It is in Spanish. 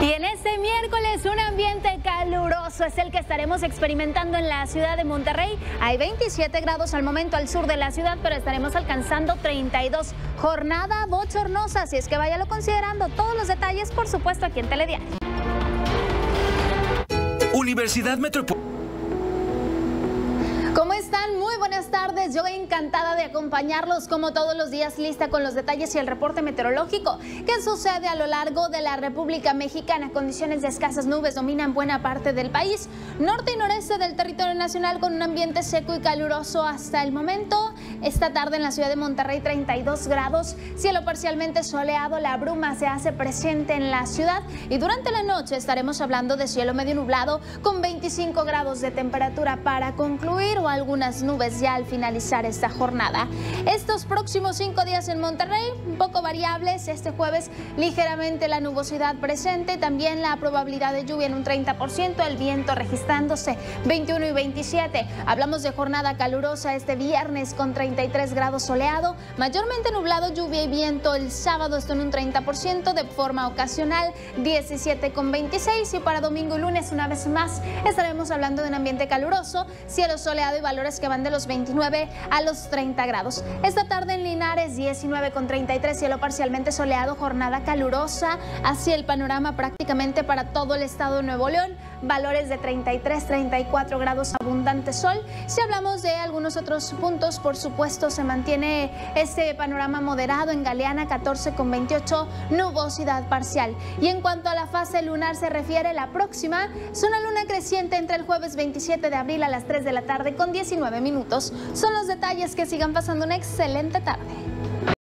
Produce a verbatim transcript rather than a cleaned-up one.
Y en este miércoles un ambiente caluroso es el que estaremos experimentando en la ciudad de Monterrey. Hay veintisiete grados al momento al sur de la ciudad, pero estaremos alcanzando treinta y dos. Jornada bochornosa, así es que váyalo considerando. Todos los detalles, por supuesto, aquí en Telediario. Universidad Metropolitana. ¿Cómo están? Muy buenas tardes. Yo encantada de acompañarlos como todos los días, lista con los detalles y el reporte meteorológico. ¿Qué sucede a lo largo de la República Mexicana? Condiciones de escasas nubes dominan buena parte del país. Norte y noreste del territorio nacional con un ambiente seco y caluroso hasta el momento. Esta tarde en la ciudad de Monterrey treinta y dos grados, cielo parcialmente soleado, la bruma se hace presente en la ciudad y durante la noche estaremos hablando de cielo medio nublado con veinticinco grados de temperatura para concluir o algunas nubes ya al finalizar esta jornada. Estos próximos cinco días en Monterrey, un poco variables. Este jueves ligeramente la nubosidad presente, también la probabilidad de lluvia en un treinta por ciento, el viento registrándose veintiuno y veintisiete. Hablamos de jornada calurosa este viernes con treinta y tres grados soleado, mayormente nublado, lluvia y viento el sábado, esto en un treinta por ciento, de forma ocasional diecisiete con veintiséis, y para domingo y lunes una vez más estaremos hablando de un ambiente caluroso, cielo soleado y valores que van de los veintinueve a los treinta grados. Esta tarde en Linares diecinueve con treinta y tres, cielo parcialmente soleado, jornada calurosa, así el panorama prácticamente para todo el estado de Nuevo León, valores de treinta y tres, treinta y cuatro grados, abundante sol. Si hablamos de algunos otros puntos, por supuesto se mantiene este panorama moderado en Galeana, catorce con veintiocho, nubosidad parcial. Y en cuanto a la fase lunar se refiere, la próxima es una luna creciente entre el jueves veintisiete de abril a las tres de la tarde con diecinueve minutos. Son los detalles. Que sigan pasando una excelente tarde.